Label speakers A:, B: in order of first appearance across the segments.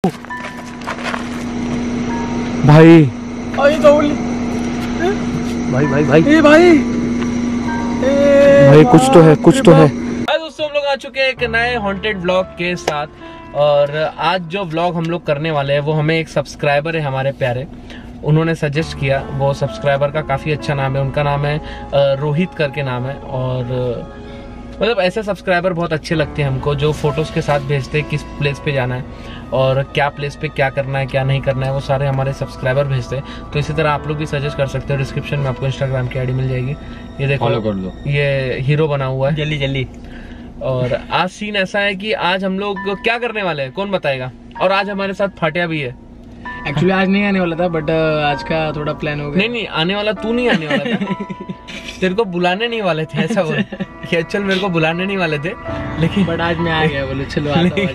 A: भाई
B: भाई
A: भाई भाई
B: ए भाई
A: भाई कुछ तो है, कुछ तो है।
C: आज दोस्तों हम लोग आ चुके हैं एक नए हॉन्टेड व्लॉग के साथ, और आज जो व्लॉग हम लोग करने वाले हैं वो हमें एक सब्सक्राइबर है हमारे प्यारे, उन्होंने सजेस्ट किया। वो सब्सक्राइबर का काफ़ी अच्छा नाम है, उनका नाम है रोहित करके नाम है। और मतलब ऐसे सब्सक्राइबर बहुत अच्छे लगते हैं हमको, जो फोटोज़ के साथ भेजते हैं किस प्लेस पे जाना है और क्या प्लेस पे क्या करना है क्या नहीं करना है, वो सारे हमारे सब्सक्राइबर भेजते हैं। तो इसी तरह आप लोग भी सजेस्ट कर सकते हो। डिस्क्रिप्शन में आपको इंस्टाग्राम की आईडी मिल जाएगी, ये देखो,
A: फॉलो कर लो।
C: ये हीरो बना हुआ है
B: जल्दी जल्दी।
C: और आज सीन ऐसा है कि आज हम लोग क्या करने वाले हैं कौन बताएगा। और आज हमारे साथ फाटिया भी है।
B: एक्चुअली आज नहीं आने वाला था, बट आज का थोड़ा प्लान हो गया।
C: नहीं आने वाला, तू नहीं आने वाला था। तेरे को बुलाने नहीं वाले थे, ऐसा बोल कि चल मेरे को बुलाने नहीं वाले थे, लेकिन
B: बट आज मैं आ गया, बोले चलो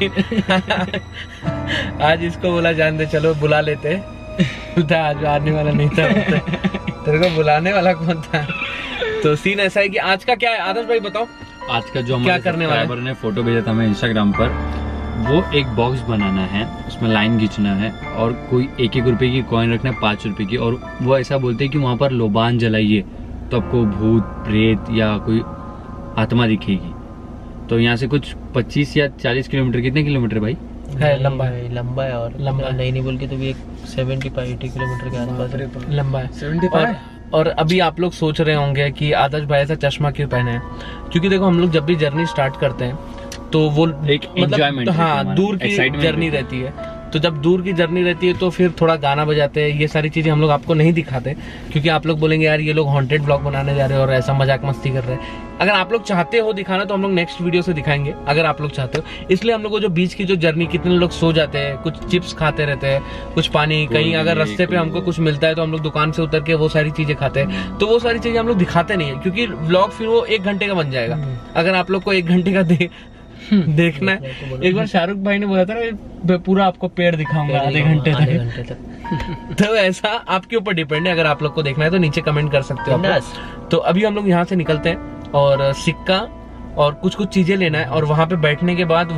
C: आज इसको बोला जान दे, चलो बुला लेते। बोलता आज आने वाला नहीं था। तेरे को बुलाने वाला कौन था। तो सीन ऐसा है कि आज का क्या है, आदर्श भाई बताओ।
A: आज का जो
C: क्या
A: हमारे
C: करने वाले
A: सब्सक्राइबर ने फोटो भेजा था हमें इंस्टाग्राम पर, वो एक बॉक्स बनाना है, उसमें लाइन खींचना है और कोई 1-1 रुपए की कॉइन रखना है, 5 रुपए की। और वो ऐसा बोलते हैं कि वहाँ पर लोबान जलाइए तो आपको भूत प्रेत या कोई आत्मा दिखेगी। तो यहाँ से कुछ 25 या 40 किलोमीटर, कितने किलोमीटर भाई
C: है? लंबा है,
B: लंबा है, और
C: लंबा है।
B: नहीं बोल के तो भी एक 75-80 किलोमीटर के आसपास
C: लंबा है। और अभी आप लोग सोच रहे होंगे कि आदर्श भाई ऐसा चश्मा क्यों पहने हैं, क्योंकि देखो हम लोग जब भी जर्नी स्टार्ट करते हैं तो वो
A: एक enjoyment
C: मतलब हाँ
A: रहती है,
C: दूर की
A: excitement
C: जर्नी रहती है। तो जब दूर की जर्नी रहती है तो फिर थोड़ा गाना बजाते हैं, ये सारी चीजें हम लोग आपको नहीं दिखाते, क्योंकि आप लोग बोलेंगे यार ये लोग हॉन्टेड ब्लॉग बनाने जा रहे हैं और ऐसा मजाक मस्ती कर रहे हैं। अगर आप लोग चाहते हो दिखाना तो हम लोग नेक्स्ट वीडियो से दिखाएंगे, अगर आप लोग चाहते हो। इसलिए हम लोग को जो बीच की जो जर्नी, कितने लोग सो जाते हैं, कुछ चिप्स खाते रहते हैं, कुछ पानी, कहीं अगर रास्ते पे हमको कुछ मिलता है तो हम लोग दुकान से उतर के वो सारी चीजें खाते हैं। तो वो सारी चीजें हम लोग दिखाते नहीं है, क्योंकि व्लॉग फिर वो 1 घंटे का बन जाएगा। अगर आप लोग को 1 घंटे का देखना है। एक बार शाहरुख भाई ने बोला था ना, पूरा आपको पेड़ दिखाऊंगा आधे घंटे तक। तो ऐसा आपके ऊपर डिपेंड है, अगर आप लोग को देखना है तो नीचे कमेंट कर सकते हो आप लोग। तो अभी हम लोग यहाँ से निकलते हैं और सिक्का और कुछ चीजें लेना है, और वहां पे बैठने के बाद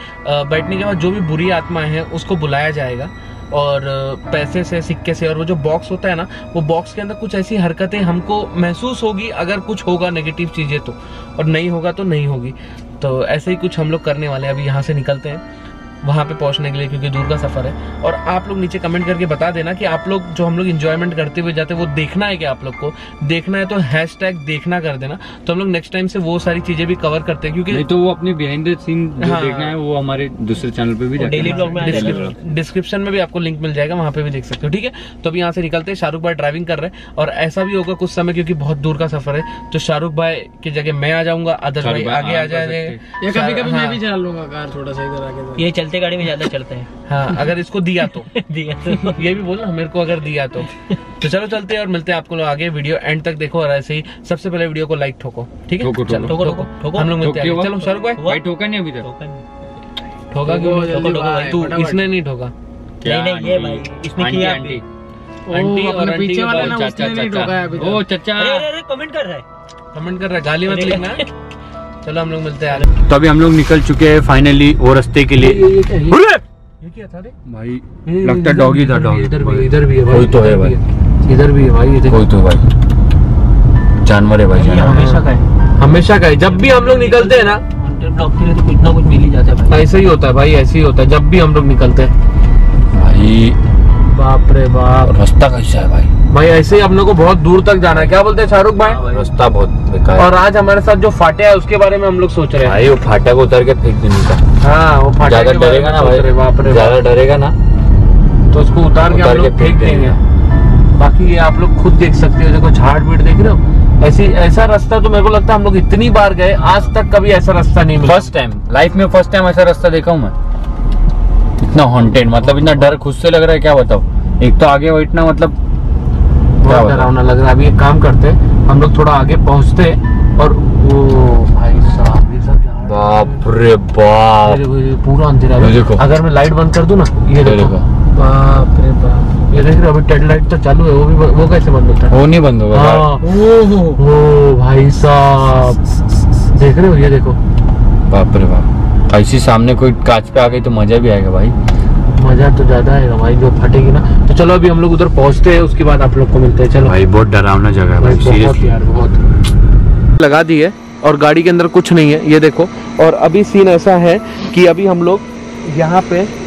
C: जो भी बुरी आत्मा है उसको बुलाया जाएगा, और पैसे से, सिक्के से। और वो जो बॉक्स होता है ना, वो बॉक्स के अंदर कुछ ऐसी हरकतें हमको महसूस होगी, अगर कुछ होगा नेगेटिव चीजें तो, और नहीं होगा तो नहीं होगी। तो ऐसे ही कुछ हम लोग करने वाले हैं। अभी यहाँ से निकलते हैं वहाँ पे पहुँचने के लिए, क्योंकि दूर का सफर है। और आप लोग नीचे कमेंट करके बता देना कि आप लोग जो हम लोग एंजॉयमेंट करते हुए जाते हैं वो देखना है क्या। आप लोग को देखना है तो हैशटैग देखना कर देना, तो हम लोग नेक्स्ट टाइम से वो सारी चीजें भी कवर करते हैं। क्योंकि
A: नहीं तो वो अपने बिहाइंड द सीन जो देखना है वो हमारे दूसरे चैनल पे भी
B: डेली ब्लॉग में
C: डिस्क्रिप्शन में भी आपको लिंक मिल जाएगा, वहाँ पे भी देख सकते हो। ठीक है, तो अभी यहाँ से निकलते हैं। शाहरुख भाई ड्राइविंग कर रहे हैं, और ऐसा भी होगा कुछ समय, क्योंकि बहुत दूर का सफर है, तो शाहरुख भाई की जगह मैं आ जाऊंगा, आदर्श भाई आगे आ जाएंगे,
B: या कभी मैं भी चला लूंगा कार थोड़ा सा इधर आगे। ये चलते गाड़ी में ज्यादा चलते हैं।
C: हाँ, अगर इसको दिया तो
B: दिया तो
C: ये भी बोलना मेरे को, अगर दिया तो चलो चलते हैं और मिलते हैं आपको लोग आगे। वीडियो एंड तक देखो, और ऐसे ही सबसे पहले वीडियो को लाइक ठोको। ठीक है, चलो ठोको, हम लोग मिलते हैं। चलो शाहरुख भाई
A: ठोका नहीं अभी तक,
C: ठोका क्यों? तू इसने नहीं ठोका।
B: नहीं ये भाई इसने किया।
C: आंटी और
B: पीछे वाला ना, उसने नहीं ठोका है अभी तक।
A: ओ चाचा
B: अरे कमेंट कर रहा है,
C: गाली मत लिखना। चलो हम लोग मिलते हैं।
A: तो अभी हम लोग निकल चुके हैं फाइनली वो रास्ते के लिए।
C: ये क्या था रे
A: भाई? लगता डॉगी था। डॉगी
C: इधर भी है भाई,
A: कोई तो है भाई,
C: इधर भी है भाई,
A: कोई तो भाई जानवर है भाई,
C: हमेशा का है। जब भी हम लोग निकलते हैं ना,
B: ब्लॉग के लिए तो कुछ ना कुछ मिल ही जाता है भाई।
C: ऐसे ही होता है भाई, ऐसे ही होता है जब भी हम लोग निकलते हैं
A: भाई।
C: बाप रे बाप,
A: रास्ता कैसा है भाई?
C: ऐसे ही हम लोग को बहुत दूर तक जाना है। क्या बोलते हैं शाहरुख भाई?
A: रास्ता बहुत बेकार।
C: और आज हमारे साथ जो फाटिया है उसके बारे में हम लोग सोच रहे हैं
A: भाई वो फाटा को उतर के फेंक देने का।
C: हाँ, वो फाटिया
A: ज्यादा डरेगा ना भाई, ज्यादा डरेगा ना
C: तो उसको उतार के हम लोग फेंक देंगे। बाकी ये आप लोग खुद देख सकते हो, देखो झाड़ बीड़ देख रहे हो। ऐसा रास्ता तो मेरे को लगता है हम लोग इतनी बार गए, आज तक कभी ऐसा रास्ता नहीं मिला।
A: फर्स्ट टाइम लाइफ में, फर्स्ट टाइम ऐसा रास्ता देखा हूँ मैं। इतना हॉन्टेड, मतलब इतना डर खुद से लग रहा है, क्या बताओ। एक तो आगे बैठना मतलब
C: बहुत डरावना लग रहा है। अभी एक काम करते हैं, हम लोग थोड़ा आगे पहुंचते हैं, और वो भाई साहब ये सब
A: बाप रे बाप,
C: पूरा अंधेरा है।
A: देखो, अगर
C: मैं लाइट बंद कर दूं ना, ये देखो, बाप रे बाप, ये देख रहे हो अभी टेल लाइट तो चालू है, वो कैसे बंद होता है?
A: वो नहीं बंद होगा।
C: ओ भाई साहब देख रहे हो, ये देखो,
A: बाप रे बाप। ऐसी सामने कोई कांच पे आ गई तो मजा भी आएगा भाई।
C: मजा तो ज्यादा है भाई, जो फटेगी ना। तो चलो अभी हम लोग उधर पहुंचते हैं, उसके बाद आप लोग को मिलते हैं। चलो
A: भाई बहुत डरावना जगह है भाई,
C: बहुत यार, बहुत लगा दी है और गाड़ी के अंदर कुछ नहीं है, ये देखो। और अभी सीन ऐसा है कि अभी हम लोग यहाँ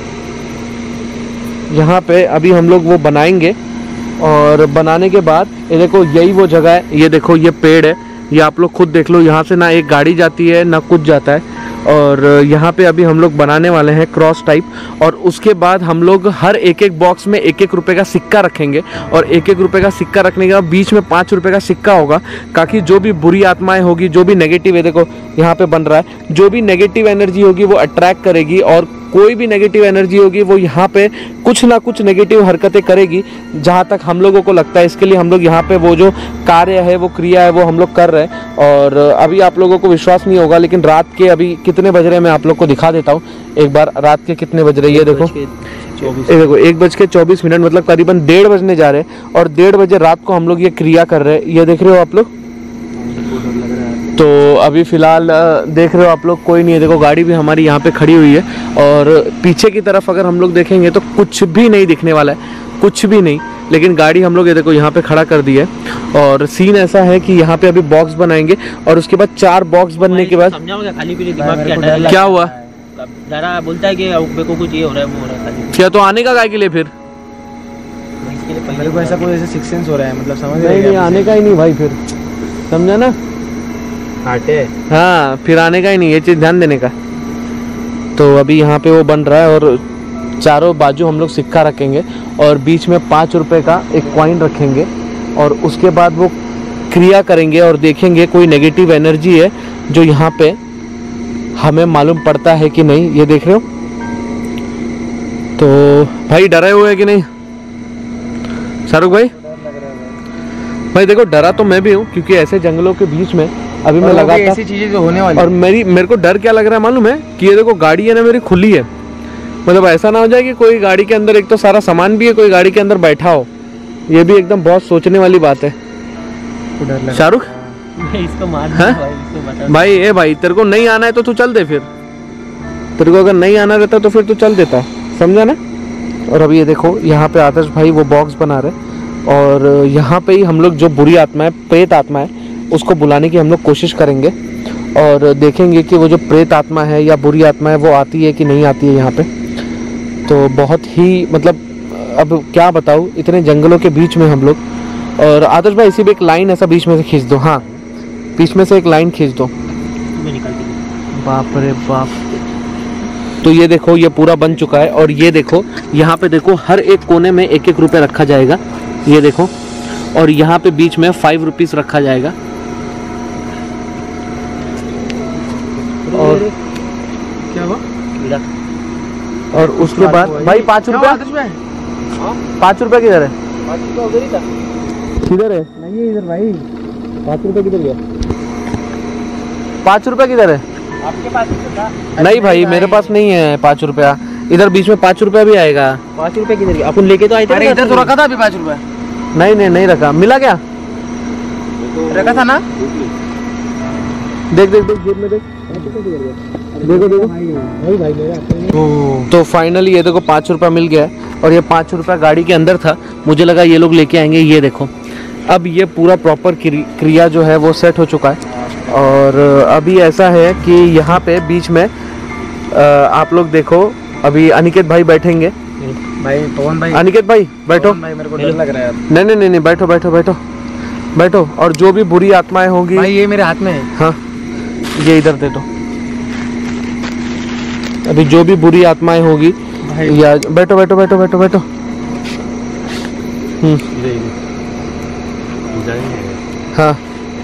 C: पे अभी हम लोग वो बनाएंगे, और बनाने के बाद ये देखो यही वो जगह है, ये देखो ये पेड़ है, ये आप लोग खुद देख लो। यहाँ से ना एक गाड़ी जाती है ना कुछ जाता है, और यहाँ पे अभी हम लोग बनाने वाले हैं क्रॉस टाइप। और उसके बाद हम लोग हर एक बॉक्स में 1-1 रुपए का सिक्का रखेंगे, और 1-1 रुपए का सिक्का रखने के बाद बीच में 5 रुपए का सिक्का होगा, ताकि जो भी बुरी आत्माएं होगी, जो भी नेगेटिव है, देखो यहाँ पे बन रहा है, जो भी नेगेटिव एनर्जी होगी वो अट्रैक्ट करेगी, और कोई भी नेगेटिव एनर्जी होगी वो यहाँ पे कुछ ना कुछ नेगेटिव हरकतें करेगी, जहाँ तक हम लोगों को लगता है। इसके लिए हम लोग यहाँ पे वो जो कार्य है, वो क्रिया है, वो हम लोग कर रहे हैं। और अभी आप लोगों को विश्वास नहीं होगा, लेकिन रात के अभी कितने बज रहे हैं मैं आप लोग को दिखा देता हूँ एक बार। रात के कितने बज रहे हैं ये देखो, देखो 1:24, मतलब करीबन 1:30 बजने जा रहे हैं, और 1:30 बजे रात को हम लोग ये क्रिया कर रहे हैं। ये देख रहे हो आप लोग, तो अभी फिलहाल देख रहे हो आप लोग कोई नहीं है। देखो गाड़ी भी हमारी यहाँ पे खड़ी हुई है, और पीछे की तरफ अगर हम लोग देखेंगे तो कुछ भी नहीं दिखने वाला है, कुछ भी नहीं। लेकिन गाड़ी हम लोग ये देखो यहाँ पे खड़ा कर दी है, और सीन ऐसा है कि यहाँ पे अभी बॉक्स बनाएंगे, और उसके बाद 4 बॉक्स बनने के बाद
B: खाली पीली दिमाग क्या
C: क्या हुआ,
B: जरा बोलता है कि मेरे को कुछ ये हो रहा है, वो हो रहा है।
C: क्या तो आने का गाय के लिए फिर
B: मेरे को ऐसा कोई ऐसा सिक्स सेंस हो रहा है, मतलब समझ
C: नहीं आने का ही नहीं भाई, फिर समझा ना, हाँ फिर आने का ही नहीं, ये चीज ध्यान देने का। तो अभी यहाँ पे वो बन रहा है, और चारों बाजू हम लोग सिक्का रखेंगे, और बीच में 5 रुपए का एक कॉइन रखेंगे, और उसके बाद वो क्रिया करेंगे और देखेंगे कोई नेगेटिव एनर्जी है जो यहाँ पे हमें मालूम पड़ता है कि नहीं। ये देख रहे हो, तो भाई डरे हुए है कि नहीं शाहरुख भाई? भाई देखो डरा तो मैं भी हूँ, क्योंकि ऐसे जंगलों के बीच में अभी मैं लगा था,
B: ऐसी चीजें जो होने वाली।
C: और मेरे को डर क्या लग रहा है मालूम है, कि ये देखो गाड़ी है ना मेरी खुली है, मतलब ऐसा ना हो जाए कि कोई गाड़ी के अंदर, एक तो सारा सामान भी है, कोई गाड़ी के अंदर बैठा हो। ये भी एकदम बहुत सोचने वाली बात है। शाहरुख
B: इसको मार
C: भाई, ए भाई तेरे को नहीं आना है तो तू चल दे, फिर तेरे को अगर नहीं आना रहता तो फिर तू चल देता, समझा ना। और अभी ये देखो यहाँ पे आदर्श भाई वो बॉक्स बना रहे, और यहाँ पे ही हम लोग जो बुरी आत्मा है, प्रेत आत्मा है, उसको बुलाने की हम लोग कोशिश करेंगे, और देखेंगे कि वो जो प्रेत आत्मा है या बुरी आत्मा है वो आती है कि नहीं आती है यहाँ पे। तो बहुत ही मतलब अब क्या बताऊँ, इतने जंगलों के बीच में हम लोग। और आदर्श भाई इसी भी एक लाइन ऐसा बीच में से खींच दो, हाँ बीच में से एक लाइन खींच दो। बाप रे बाप। तो ये देखो ये पूरा बन चुका है, और ये देखो यहाँ पे देखो हर एक कोने में 1-1 रुपये रखा जाएगा, ये देखो, और यहाँ पे बीच में 5 रुपीस रखा जाएगा। और
B: क्या हुआ?
C: और उसके बाद भाई 5 रुपया, 5 रुपया किधर है? किधर है?
B: नहीं है इधर भाई।
C: 5 रुपया किधर गया? 5 रुपया किधर है?
B: आपके पास था?
C: नहीं भाई मेरे पास नहीं है 5 रुपया। इधर बीच में 5 रुपया भी आएगा।
B: 5 रुपया किधर गया? अपन लेके तो आए थे।
C: अरे इधर तो रखा था अभी 5 रुपया। नहीं रखा। मिला क्या?
B: रखा था ना।
C: देख जेब में देख। देखो भाई मेरा। तो फाइनली ये देखो 5 रुपया मिल गया, और ये 5 रुपया गाड़ी के अंदर था, मुझे लगा ये लोग लेके आएंगे। ये देखो अब ये पूरा प्रॉपर क्रिया जो है वो सेट हो चुका है। और अभी ऐसा है कि यहाँ पे बीच में आप लोग देखो अभी अनिकेत भाई बैठेंगे।
B: भाई पवन भाई,
C: अनिकेत भाई बैठो।
B: भाई मेरे को डर लग रहा है।
C: नहीं बैठो। और जो भी बुरी आत्माएं होंगी
B: भाई ये मेरे हाथ में है।
C: हाँ ये इधर दे दो। अभी जो भी बुरी आत्माएं होगी या बैठो। हाँ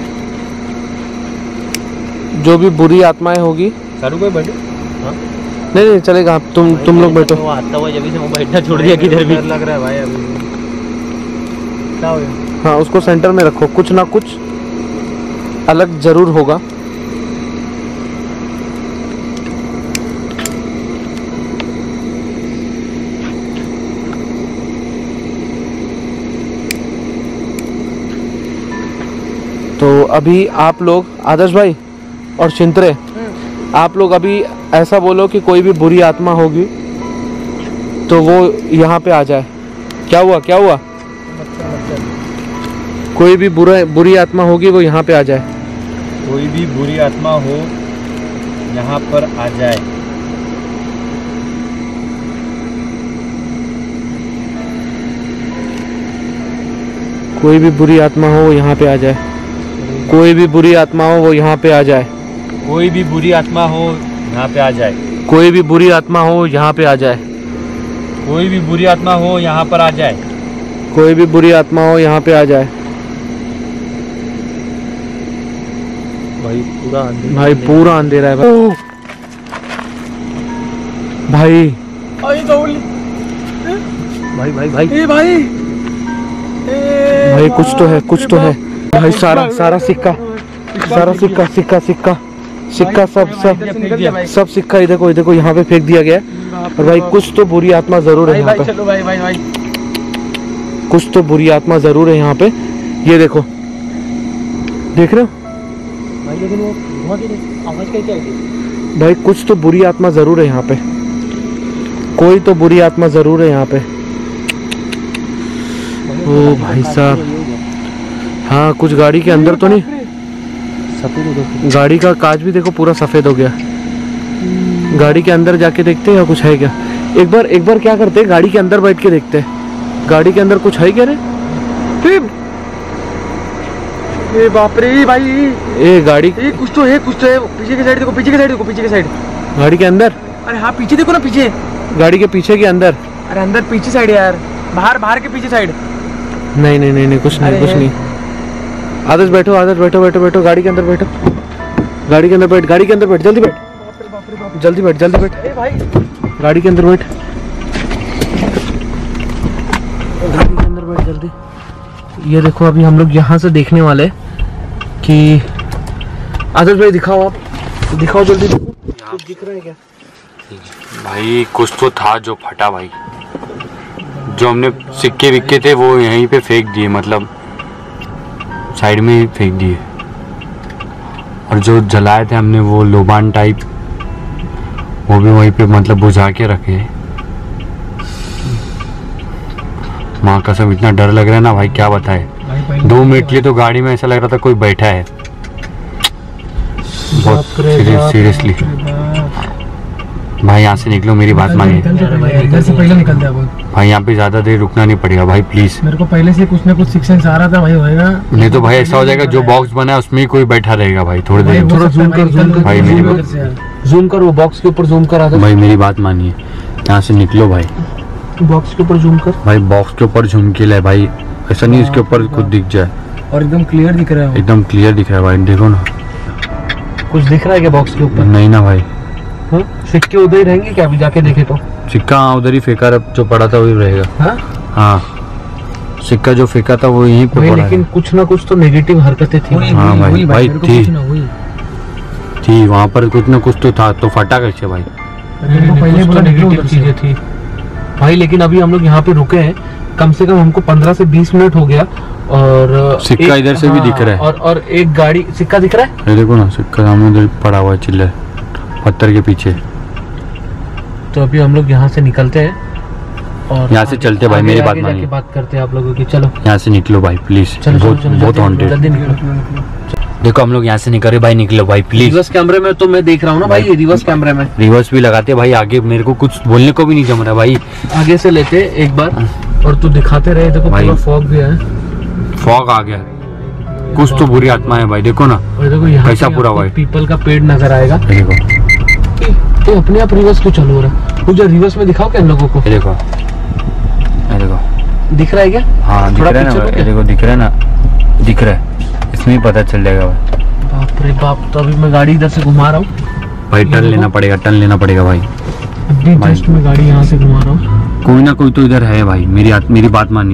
C: जो भी बुरी आत्माएं होगी।
B: बैठो।
C: नहीं चलेगा, तुम लोग बैठो।
B: आता हुआ जब से वो बैठना छोड़ दिया किधर भी लग रहा है भाई। अभी क्या हो गया?
C: हाँ उसको सेंटर में रखो, कुछ ना कुछ अलग जरूर होगा। तो अभी आप लोग आदर्श भाई और चिंतरे, आप लोग अभी ऐसा बोलो कि कोई भी बुरी आत्मा होगी तो वो यहाँ पे आ जाए। क्या हुआ, क्या हुआ? कोई भी बुरी आत्मा होगी वो यहाँ पे आ जाए।
A: कोई भी बुरी आत्मा हो यहाँ पर आ जाए।
C: कोई भी बुरी आत्मा हो वो यहाँ पे आ जाए। कोई भी बुरी आत्मा हो वो यहाँ पे आ जाए।
A: कोई भी बुरी आत्मा हो यहाँ पे आ जाए।
C: कोई भी बुरी आत्मा हो यहाँ पे आ जाए।
A: कोई भी बुरी आत्मा हो यहाँ पर आ जाए।
C: कोई भी बुरी आत्मा हो यहाँ पे आ जाए। भाई पूरा अंधेरा है भाई। भाई भाई भाई भाई कुछ तो है, कुछ तो है भाई। सारा सिक्का सब सिक्का इधर को यहाँ पे फेंक दिया गया है। और भाई कुछ तो बुरी आत्मा जरूर है यहाँ पे।
B: चलो भाई
C: कुछ तो बुरी आत्मा जरूर है यहाँ पे। ये देखो, देख रहे हो
B: भाई, लेकिन वो आवाज कैसे आई थी?
C: भाई कुछ तो बुरी आत्मा जरूर है यहाँ पे। कोई तो बुरी आत्मा जरूर है यहाँ पे। ओ भाई साहब, हाँ कुछ गाड़ी के अंदर तो नहीं। गाड़ी का कांच भी देखो पूरा सफेद हो गया। गाड़ी के अंदर जाके देखते हैं या कुछ है क्या। एक बार क्या करते हैं, गाड़ी के अंदर बैठ के देखते हैं। गाड़ी के अंदर कुछ है क्या रे?
B: ए बाप रे भाई,
C: ए गाड़ी,
B: कुछ तो है पीछे की साइड देखो, पीछे की साइड।
C: गाड़ी के अंदर?
B: अरे हाँ पीछे देखो ना, पीछे
C: गाड़ी के पीछे के अंदर।
B: अरे अंदर पीछे साइड यार, बाहर के पीछे साइड।
C: नहीं कुछ नहीं। आदर्श बैठो गाड़ी के अंदर बैठो। गाड़ी के अंदर बैठ जल्दी बैठ
B: ए भाई
C: गाड़ी के अंदर बैठ। गाड़ी के अंदर बैठ जल्दी। ये देखो अभी हम लोग यहाँ से देखने वाले कि आदर्श भाई दिखाओ जल्दी। कुछ दिख रहा है क्या
A: भाई? कुछ तो था जो फटा भाई। जो हमने सिक्के विक्के थे वो यहीं पे फेंक दिए, मतलब साइड में ही फेंक दिए। और जो जलाए थे हमने वो लोबान टाइप, वो भी वहीं पे मतलब बुझा के रखे। माँ कसम इतना डर लग रहा है ना भाई, क्या बताए। 2 मिनट के लिए तो गाड़ी में ऐसा लग रहा था कोई बैठा है। बहुत सीरियसली भाई, यहाँ से निकलो, मेरी बात मानिए।
B: इधर से पहले निकल जाओ
A: भाई, यहाँ पे ज्यादा देर रुकना नहीं पड़ेगा भाई, प्लीज।
B: मेरे को पहले से कुछ ना कुछ सिक्स सेंस आ रहा था भाई, होएगा
A: नहीं तो भाई ऐसा हो जाएगा जो बॉक्स बना है उसमें ही कोई बैठा रहेगा भाई थोड़ी देर।
B: थोड़ा जूम कर
A: भाई मेरी बात,
C: जूम कर, वो बॉक्स के ऊपर जूम कर। आदर्श
A: भाई मेरी बात मानिए, यहाँ से निकलो भाई।
C: बॉक्स के ऊपर जूम कर
A: भाई, बॉक्स के ऊपर झूम के ले भाई, ऐसा नहीं इसके ऊपर खुद दिख जाए।
B: और एकदम क्लियर दिख रहा है,
A: एकदम क्लियर दिख रहा है भाई, देखो ना।
C: कुछ दिख रहा है क्या बॉक्स के ऊपर?
A: नहीं ना भाई।
C: सिक्के उधर ही रहेंगे क्या? अभी जाके देखे तो
A: सिक्का उधर ही फेंका, जो पड़ा था वही रहेगा। हाँ सिक्का जो फेंका था वो यहीं पे पड़ा।
C: लेकिन कुछ ना कुछ तो नेगेटिव हरकतें थी।
A: हाँ भाई थी वहाँ पर, कुछ ना कुछ तो था, तो फटा कैसे भाई?
C: पहले तो नेगेटिव चीजें थी भाई। लेकिन अभी हम लोग यहाँ पे रुके हैं, कम से कम हमको 15 से 20 मिनट हो गया। और
A: सिक्का इधर से भी दिख रहा है।
C: और एक गाड़ी, सिक्का दिख रहा है,
A: देखो ना सिक्का सामने इधर पड़ा हुआ है, चिल्ले पत्थर के पीछे।
C: तो अभी हम लोग यहाँ से निकलते हैं और
A: यहाँ से चलते भाई, मेरी बात मानिए।
C: बात करते हैं आप लोगों की। चलो यहाँ
A: से निकलो भाई प्लीज, बहुत हॉन्टेड।
C: जल्दी निकलो।
A: देखो हम लोग यहाँ से निकल रहे भाई, निकलो भाई प्लीज।
C: रिवर्स कैमरे में तो मैं देख रहा हूँ ना भाई, रिवर्स कैमरे में
A: रिवर्स भी लगाते भाई। आगे मेरे को कुछ बोलने को भी नहीं जम रहा भाई।
C: आगे से लेते एक बार और तू दिखाते रहे। देखो पूरा फॉग भी है,
A: फॉग आ गया, कुछ तो बुरी आत्मा है भाई। देखो ना,
C: और देखो यहाँ
A: कैसा पूरा हुआ है।
C: पीपल का पेड़ नजर आएगा।
A: देखो
C: अपने आप रिवर्स क्यों चालू हो रहा है? मुझे रिवर्स में दिखाओ क्या हम लोगों को?
A: देखो
C: दिख रहा है क्या?
A: हाँ दिख रहा है ना, देखो दिख रहा है ना, दिख रहा है, इसमें ही पता चल जाएगा भाई।
C: बाप रे बाप। तो अभी मैं गाड़ी इधर से घुमा रहा हूँ
A: भाई, टर्न लेना पड़ेगा भाई।
C: अभी जस्ट मैं गाड़ी यहाँ से घुमा रहा हूँ।
A: कोई ना कोई तो इधर है भाई, मेरी बात मानिए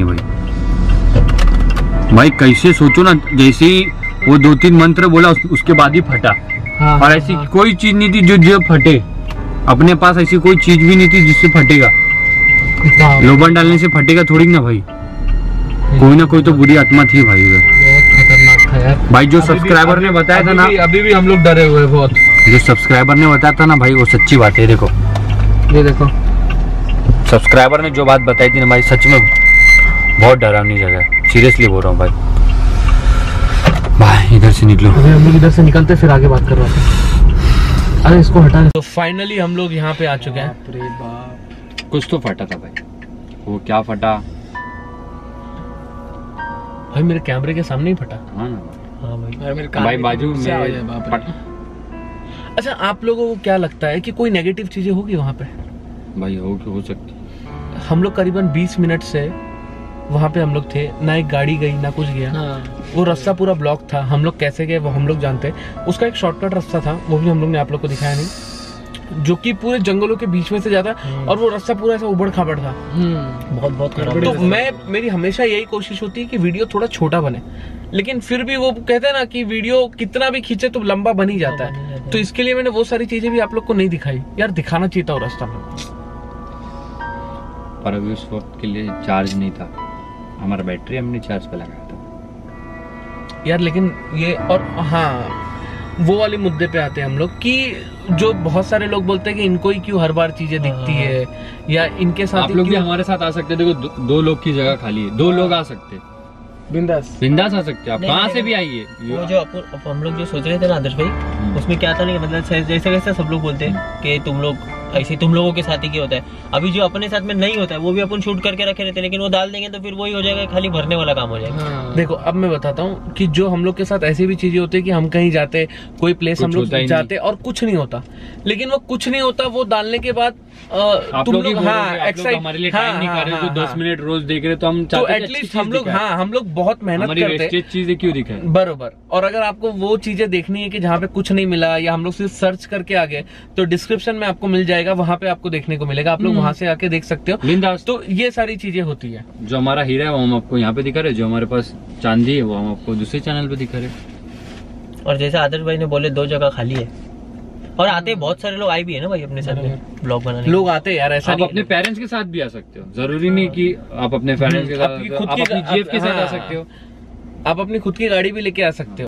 A: भाई। कैसे सोचो ना, जैसे ही वो 2-3 मंत्र बोला उसके बाद ही फटा। और ऐसी कोई चीज नहीं थी जो फटे। अपने पास ऐसी कोई चीज भी नहीं थी जिससे फटेगा। लोबन डालने से फटेगा थोड़ी ना भाई। कोई ना कोई तो बुरी आत्मा थी भाई उधर।
C: खतरनाक था यार
A: भाई। जो सब्सक्राइबर ने बताया था ना,
C: अभी भी हम लोग डरे हुए बहुत।
A: जो सब्सक्राइबर ने बताया था ना भाई, वो सच्ची बात है। देखो
C: ये देखो,
A: सब्सक्राइबर ने जो बात बताई थी ना भाई, सच में बहुत डरावनी जगह है, सीरियसली बोल रहा हूँ भाई इधर से निकलो।
C: अरे हम लोग इधर से निकलते फिर आगे बात कर रहे थे। अरे इसको हटा। तो फाइनली हम लोग यहाँ पे आ चुके हैं।
A: कुछ तो फटा था भाई, वो क्या फटा
C: भाई? मेरे कैमरे के सामने ही फटा।
A: हाँ ना
B: हाँ भाई,
A: भाई बाजू में
C: अच्छा, आप लोगों को क्या लगता है कि कोई नेगेटिव चीजें होगी वहाँ पे?
A: भाई हो सकती।
C: हम लोग करीबन 20 मिनट से वहाँ पे हम लोग थे, ना एक गाड़ी गई ना कुछ गया। वो रास्ता पूरा ब्लॉक था। हम लोग कैसे गए वो हम लोग जानते हैं। उसका एक शॉर्टकट रास्ता था, वो भी हम लोग ने आप लोग को दिखाया नहीं, जो कि पूरे जंगलों के बीच में से जाता, और वो रास्ता पूरा ऐसा उबड़ खाबड़ था।
B: बहुत खराब।
C: तो मेरी हमेशा यही कोशिश होती है कि वीडियो थोड़ा छोटा बने, लेकिन फिर भी वो कहते हैं ना कि वीडियो कितना भी खींचे तो लंबा बन ही जाता है। तो इसके लिए मैंने वो सारी चीजें भी आप लोग को नहीं दिखाई। यार दिखाना चाहिए था वो रास्ता में,
A: पर अभी उस वक्त के लिए चार्ज नहीं था हमारा, बैटरी हमने चार्ज पे लगाया था
C: यार। लेकिन ये, और हाँ वो वाले मुद्दे पे आते हैं हम लोग कि जो बहुत सारे लोग बोलते हैं कि इनको ही क्यों हर बार चीजें दिखती है, या इनके साथ
A: आप लोग भी हमारे साथ आ सकते हैं। देखो दो लोग की जगह खाली है, 2 लोग आ सकते हैं, बिंदास आ सकते हैं। आप कहाँ से भी आइए।
B: वो जो हम लोग जो सोच रहे थे ना आदर्श भाई, उसमें क्या था नहीं, मतलब जैसे वैसे सब लोग बोलते हैं कि तुम लोग ऐसे तुम लोगों के साथ ही क्या होता है। अभी जो अपने साथ में नहीं होता है वो भी अपन शूट करके रखे रहते हैं, लेकिन वो डाल देंगे तो फिर वही हो जाएगा, खाली भरने वाला काम हो जाएगा।
C: देखो अब मैं बताता हूँ कि जो हम लोग के साथ ऐसी भी चीजें होती है कि हम कहीं जाते, कोई प्लेस हम लोग जाते और कुछ नहीं होता, लेकिन वो कुछ नहीं होता, वो डालने के बाद तुम लोग
A: हमारे लिए टाइम नहीं कर रहे हो, 10 मिनट रोज देख रहे तो हम
C: तो एटलीस्ट हम लोग बहुत मेहनत करते हैं,
A: चीजें क्यों दिखाएं।
C: बरोबर। और अगर आपको वो चीजें देखनी है कि जहाँ पे कुछ नहीं मिला, या हम लोग सिर्फ सर्च करके आ गए, तो डिस्क्रिप्शन में आपको मिल जाएगा, वहाँ पे आपको देखने को मिलेगा, आप लोग वहाँ से आके देख सकते हो। तो ये सारी चीजें होती है।
A: जो हमारा हीरा है वो हम आपको यहाँ पे दिखा रहे, जो हमारे पास चांदी है वो हम आपको दूसरे चैनल पे दिखा रहे।
B: और जैसे आदर्श भाई ने बोले 2 जगह खाली है, और आते बहुत सारे लोग आए भी है ना भाई अपने साथ में ब्लॉग बनाने।
C: लोग आते हैं यार, ऐसा
A: आप अपने पेरेंट्स के साथ भी आ सकते हो, जरूरी नहीं कि आप अपने पेरेंट्स के साथ, आप अपनी जीएफ के साथ आ सकते हो,
C: आप अपनी खुद की गाड़ी भी लेके आ सकते हो।